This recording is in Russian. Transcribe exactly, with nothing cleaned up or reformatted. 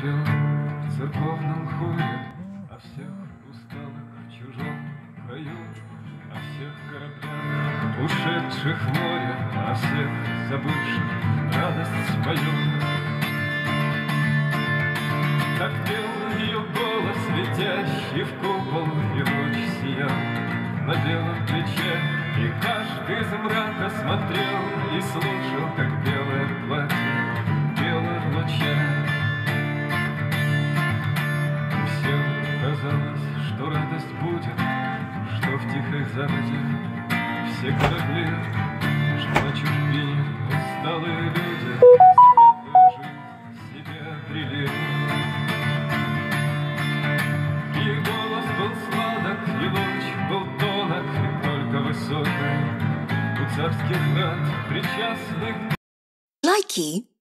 пел в церковном хоре о всех усталых в чужом краю, о всех кораблях, ушедших в море, о всех забывших радость свою. Так пел ее голос, летящий в купол, и луч сиял на белом плече, и каждый из мрака смотрел и слушал, как белое платье белое в луче. Всем казалось, что радость будет, что в тихой заводе все корабли, что на чужбине усталые люди светлую жизнь себе обрели. И голос был сладок, и луч был тонок, и только высокий у царских врат причастных. Likey